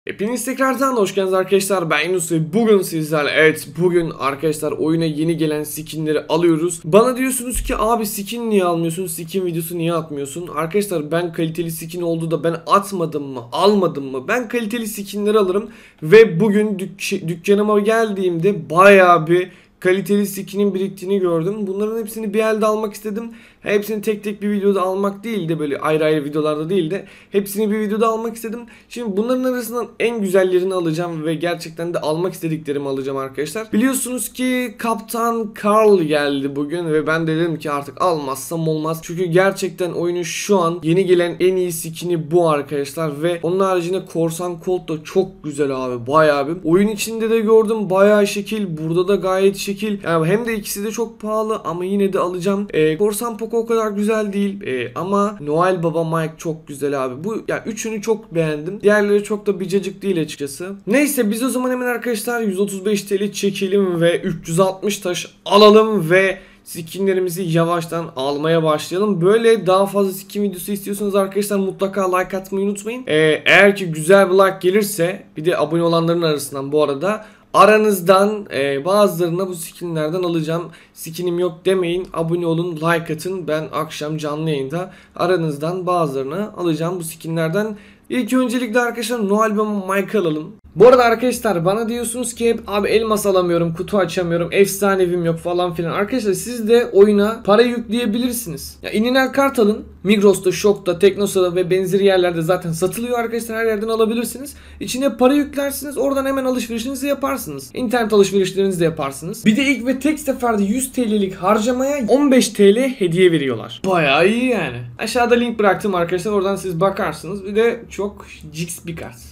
Hepiniz tekrardan hoş geldiniz arkadaşlar. Ben Yunus ve bugün sizlerle bugün arkadaşlar oyuna yeni gelen skinleri alıyoruz. Bana diyorsunuz ki abi skin niye almıyorsun, skin videosu niye atmıyorsun? Arkadaşlar ben kaliteli skin oldu da ben atmadım mı, almadım mı? Ben kaliteli skinleri alırım ve bugün dükkanıma geldiğimde bayağı bir kaliteli skinin biriktiğini gördüm. Bunların hepsini bir elde almak istedim. Hepsini tek tek bir videoda almak değil de böyle ayrı ayrı videolarda değil de hepsini bir videoda almak istedim. Şimdi bunların arasından en güzellerini alacağım ve gerçekten de almak istediklerimi alacağım arkadaşlar. Biliyorsunuz ki Kaptan Karl geldi bugün ve ben de dedim ki artık almazsam olmaz. Çünkü gerçekten oyunun şu an yeni gelen en iyi skini bu arkadaşlar ve onun haricinde Korsan Colt da çok güzel abi, bayağı bir. Oyun içinde de gördüm, bayağı şekil, burada da gayet şekil. Yani hem de ikisi de çok pahalı ama yine de alacağım. Korsan Poco o kadar güzel değil ama Noel Baba Mike çok güzel abi. Bu ya üçünü çok beğendim. Diğerleri çok da bicacık değil açıkçası. Neyse biz o zaman hemen arkadaşlar 135 TL çekelim ve 360 taş alalım ve skinlerimizi yavaştan almaya başlayalım. Böyle daha fazla skin videosu istiyorsanız arkadaşlar mutlaka like atmayı unutmayın. Eğer ki güzel bir like gelirse, bir de abone olanların arasından bu arada aranızdan bazılarına bu skinlerden alacağım. Skinim yok demeyin, abone olun, like atın. Ben akşam canlı yayında aranızdan bazılarını alacağım bu skinlerden. İlk öncelikle arkadaşlar Noel Baba Mike alalım. Bu arada arkadaşlar bana diyorsunuz ki hep abi elmas alamıyorum, kutu açamıyorum, efsanevim yok falan filan. Arkadaşlar siz de oyuna para yükleyebilirsiniz. Ya ininel kart alın. Migros'ta, Şok'ta, Teknosa'da ve benzeri yerlerde zaten satılıyor arkadaşlar, her yerden alabilirsiniz. İçine para yüklersiniz, oradan hemen alışverişinizi yaparsınız. İnternet alışverişlerinizi de yaparsınız. Bir de ilk ve tek seferde 100 TL'lik harcamaya 15 TL hediye veriyorlar. Bayağı iyi yani. Aşağıda link bıraktım arkadaşlar, oradan siz bakarsınız. Bir de çok jiks bir kart.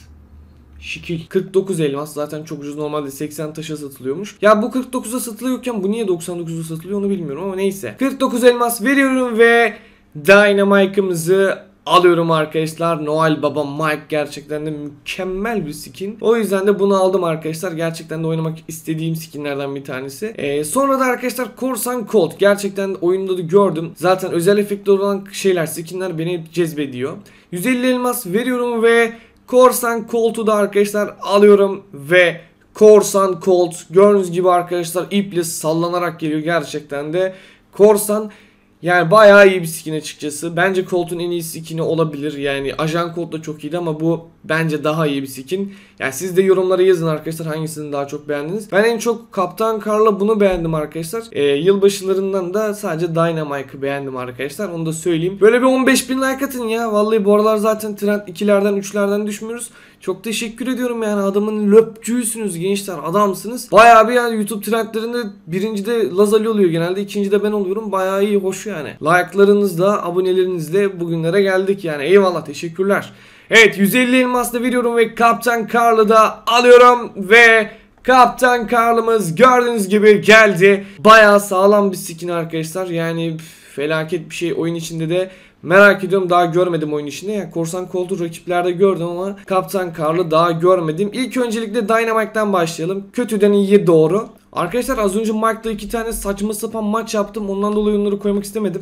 Şekil. 49 elmas zaten çok ucuz, normalde 80 taşa satılıyormuş. Ya bu 49'a satılıyorken bu niye 99'a satılıyor onu bilmiyorum ama neyse. 49 elmas veriyorum ve Dynamike'ımızı alıyorum arkadaşlar. Noel Baba Mike gerçekten de mükemmel bir skin. O yüzden de bunu aldım arkadaşlar. Gerçekten de oynamak istediğim skinlerden bir tanesi. Sonra da arkadaşlar Korsan Colt. Gerçekten oyunda da gördüm. Zaten özel efektli olan şeyler, skinler beni cezbediyor. 150 elmas veriyorum ve Korsan Colt'u da arkadaşlar alıyorum ve Korsan Colt gördüğünüz gibi arkadaşlar iple sallanarak geliyor gerçekten de. Korsan yani bayağı iyi bir skin açıkçası. Bence Colt'un en iyi skin'i olabilir. Yani Ajan Colt da çok iyiydi ama bu bence daha iyi bir skin. Yani siz de yorumlara yazın arkadaşlar hangisini daha çok beğendiniz. Ben en çok Kaptan Karl'la bunu beğendim arkadaşlar. Yılbaşılarından da sadece Dynamike'ı beğendim arkadaşlar. Onu da söyleyeyim. Böyle bir 15.000 like atın ya. Vallahi bu aralar zaten trend 2'lerden 3'lerden düşmüyoruz. Çok teşekkür ediyorum yani, adamın löpçüysünüz gençler, adamsınız. Bayağı bir yani YouTube trendlerinde birincide Lazali oluyor genelde, ikincide ben oluyorum. Bayağı iyi, hoş yani. Like'larınızla, abonelerinizle bugünlere geldik yani. Eyvallah, teşekkürler. Evet, 150 elmas da veriyorum ve Kaptan Karl'ı da alıyorum ve Kaptan Karl'ımız gördüğünüz gibi geldi. Bayağı sağlam bir skin arkadaşlar. Yani felaket bir şey oyun içinde de. Merak ediyorum, daha görmedim oyun içinde. Yani Korsan Colt'u rakiplerde gördüm ama Kaptan Karl'ı daha görmedim. İlk öncelikle Dynamike'den başlayalım. Kötüden iyiye doğru. Arkadaşlar az önce Mike'da 2 tane saçma sapan maç yaptım. Ondan dolayı onları koymak istemedim.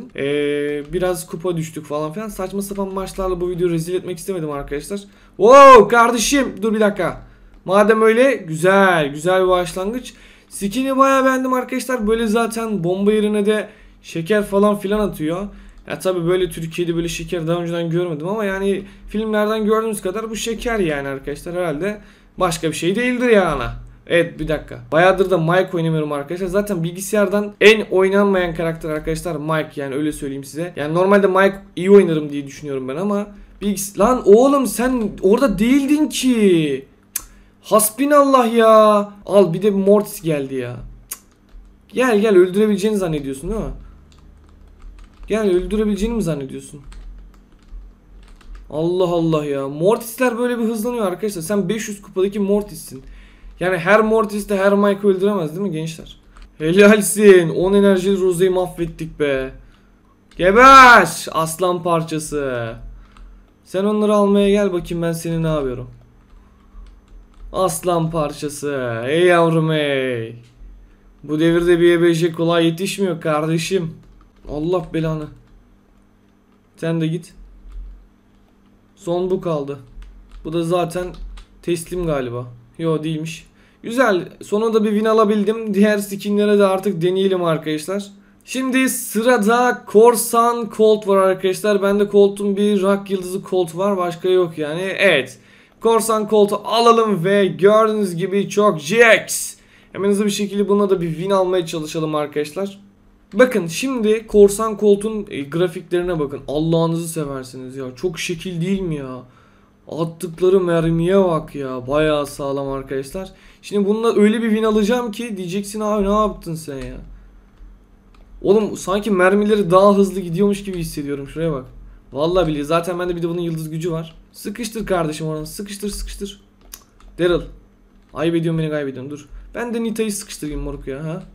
Biraz kupa düştük falan filan. Saçma sapan maçlarla bu videoyu rezil etmek istemedim arkadaşlar. Wow kardeşim, dur bir dakika. Madem öyle, güzel bir başlangıç. Skin'i bayağı beğendim arkadaşlar. Böyle zaten bomba yerine de şeker falan filan atıyor. Ya tabi böyle Türkiye'de böyle şeker daha önceden görmedim ama yani filmlerden gördüğümüz kadar bu şeker yani arkadaşlar, herhalde başka bir şey değildir yani. Evet, bir dakika. Bayağıdır da Mike oynamıyorum arkadaşlar. Zaten bilgisayardan en oynanmayan karakter arkadaşlar Mike, yani öyle söyleyeyim size. Yani normalde Mike iyi oynarım diye düşünüyorum ben ama lan oğlum sen orada değildin ki. Hasbinallah ya. Al, bir de Mortis geldi ya. Gel öldürebileceğini zannediyorsun değil mi? Gel, öldürebileceğini mi zannediyorsun? Allah Allah ya. Mortisler böyle bir hızlanıyor arkadaşlar. Sen 500 kupadaki Mortis'sin. Yani her Mortis de her Mike'ı öldüremez değil mi gençler? Helalsin. 10 enerjili Rose'yi mahvettik be. Geber aslan parçası. Sen onları almaya gel bakayım, ben seni ne yapıyorum. Aslan parçası. Ey yavrum ey. Bu devirde bir EBJ kolay yetişmiyor kardeşim. Allah belanı. Sen de git. Son bu kaldı. Bu da zaten Teslim galiba. Yo değilmiş. Güzel. Sonunda bir win alabildim. Diğer skinlere de artık deneyelim arkadaşlar. Şimdi sırada Korsan Colt var arkadaşlar. Bende Colt'un bir rock yıldızı Colt var. Başka yok yani. Evet. Korsan Colt'u alalım ve gördüğünüz gibi çok GX. Hemen hızlı bir şekilde buna da bir win almaya çalışalım arkadaşlar. Bakın şimdi Korsan Colt'un grafiklerine bakın. Allah'ınızı seversiniz ya. Çok şekil değil mi ya? Attıkları mermiye bak ya. Bayağı sağlam arkadaşlar. Şimdi bununla öyle bir win alacağım ki diyeceksin abi ne yaptın sen ya? Oğlum sanki mermileri daha hızlı gidiyormuş gibi hissediyorum. Şuraya bak. Vallahi billahi zaten bende bir de bunun yıldız gücü var. Sıkıştır kardeşim oradan. Sıkıştır sıkıştır. Daryl. Ayıp ediyorum beni kaybediyorum dur. Ben de Nita'yı sıkıştırayım moruk ya ha.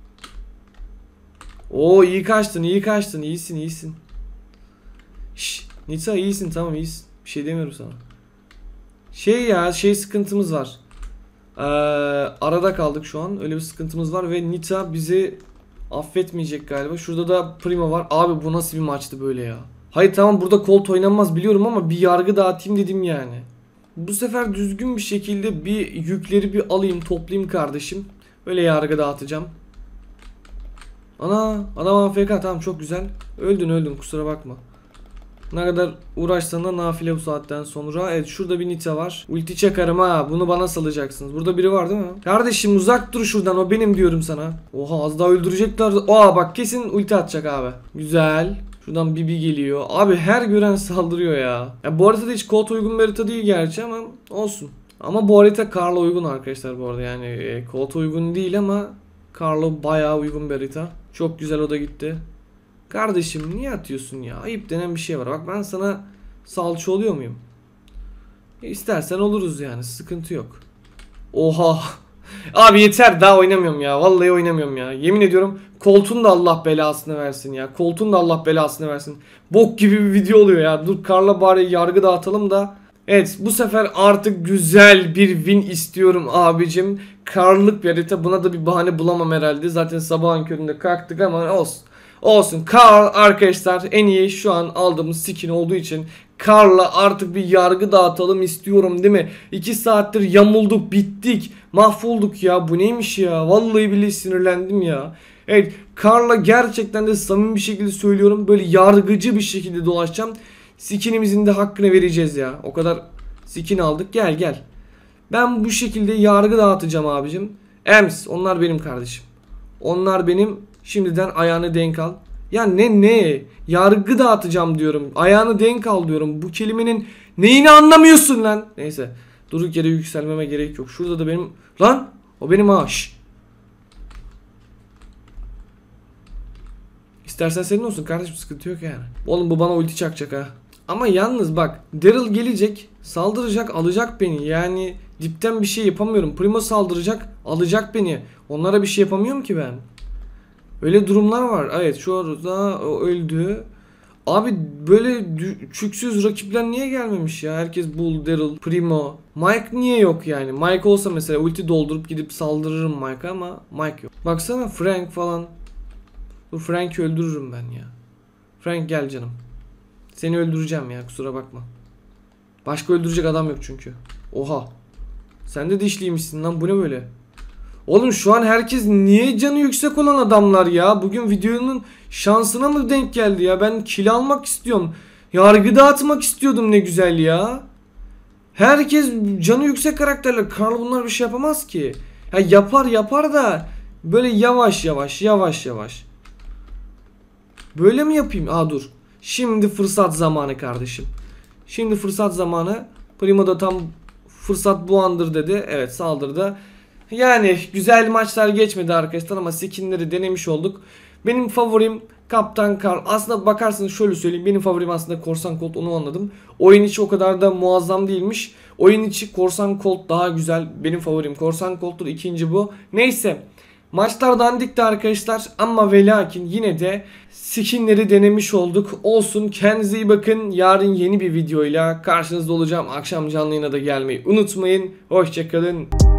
Oo iyi kaçtın iyi kaçtın iyisin iyisin. Şşş Nita iyisin tamam iyisin. Bir şey demiyorum sana. Şey sıkıntımız var. Arada kaldık şu an. Öyle bir sıkıntımız var ve Nita bizi affetmeyecek galiba. Şurada da Primo var. Abi bu nasıl bir maçtı böyle ya? Hayır tamam burada Colt oynanmaz biliyorum ama bir yargı dağıtayım dedim yani. Bu sefer düzgün bir şekilde bir yükleri bir alayım toplayayım kardeşim. Öyle yargı dağıtacağım. Ana adam AFK tamam çok güzel. Öldün kusura bakma. Ne kadar uğraşsan da nafile bu saatten sonra. Evet şurada bir Nita var. Ulti çakarım ha. Bunu bana salacaksınız. Burada biri var değil mi? Kardeşim uzak dur şuradan. O benim diyorum sana. Oha az daha öldürecekler. Aa bak kesin ulti atacak abi. Güzel. Şuradan Bibi geliyor. Abi her gören saldırıyor ya. Ya bu haritada hiç Colt uygun bir harita değil gerçi ama olsun. Ama bu harita Karl'a uygun arkadaşlar bu arada. Yani Colt uygun değil ama Karl'a bayağı uygun bir harita. Çok güzel o da gitti. Kardeşim niye atıyorsun ya? Ayıp denen bir şey var. Bak ben sana salça oluyor muyum? İstersen oluruz yani. Sıkıntı yok. Oha. Abi yeter daha oynamıyorum ya. Vallahi oynamıyorum ya. Yemin ediyorum Colt'un da Allah belasını versin ya. Colt'un da Allah belasını versin. Bok gibi bir video oluyor ya. Dur Karl'a bari yargı dağıtalım da. Evet bu sefer artık güzel bir win istiyorum abicim. Karl'lık bir harita. Buna da bir bahane bulamam herhalde. Zaten sabahın köründe kalktık ama olsun. Olsun. Karl arkadaşlar en iyi şu an aldığımız skin olduğu için Karl'la artık bir yargı dağıtalım istiyorum değil mi? 2 saattir yamulduk bittik mahvolduk ya bu neymiş ya vallahi billahi sinirlendim ya. Evet Karl'la gerçekten de samimi bir şekilde söylüyorum böyle yargıcı bir şekilde dolaşacağım. Skinimizin de hakkını vereceğiz ya o kadar skin aldık gel. Ben bu şekilde yargı dağıtacağım abicim. Ems onlar benim kardeşim. Onlar benim. Şimdiden ayağını denk al. Ya ne? Yargı dağıtacağım diyorum. Ayağını denk al diyorum. Bu kelimenin neyini anlamıyorsun lan? Neyse. Durduk yere yükselmeme gerek yok. Şurada da benim... Lan! O benim ağaç. İstersen senin olsun kardeşim sıkıntı yok yani. Oğlum bu bana ulti çakacak ha. Ama yalnız bak. Daryl gelecek. Saldıracak alacak beni. Yani dipten bir şey yapamıyorum. Primo saldıracak alacak beni. Onlara bir şey yapamıyorum ki ben. Öyle durumlar var. Evet şu arada o öldü. Abi böyle çüksüz rakipler niye gelmemiş ya? Herkes Bull, Daryl, Primo. Mike niye yok yani? Mike olsa mesela ulti doldurup gidip saldırırım Mike'a ama Mike yok. Baksana Frank falan. Dur Frank'i öldürürüm ben ya. Frank gel canım. Seni öldüreceğim ya kusura bakma. Başka öldürecek adam yok çünkü. Oha. Sen de dişliymişsin lan bu ne böyle? Oğlum şu an herkes niye canı yüksek olan adamlar ya? Bugün videonun şansına mı denk geldi ya? Ben kill almak istiyorum. Yargı dağıtmak istiyordum ne güzel ya. Herkes canı yüksek karakterler. Karl bunlar bir şey yapamaz ki. Ya yapar da böyle yavaş. Böyle mi yapayım? Aa dur. Şimdi fırsat zamanı kardeşim. Şimdi fırsat zamanı. Primo da tam fırsat bu andır dedi. Evet saldırdı. Yani güzel maçlar geçmedi arkadaşlar ama skinleri denemiş olduk. Benim favorim Kaptan Karl. Aslında bakarsanız şöyle söyleyeyim. Benim favorim aslında Korsan Colt onu anladım. Oyun içi o kadar da muazzam değilmiş. Oyun içi Korsan Colt daha güzel. Benim favorim Korsan Colt'tur. İkinci bu. Neyse. Maçlar dandikti arkadaşlar ama ve lakin yine de skinleri denemiş olduk. Olsun kendinize iyi bakın. Yarın yeni bir videoyla karşınızda olacağım. Akşam canlı yayına da gelmeyi unutmayın. Hoşçakalın.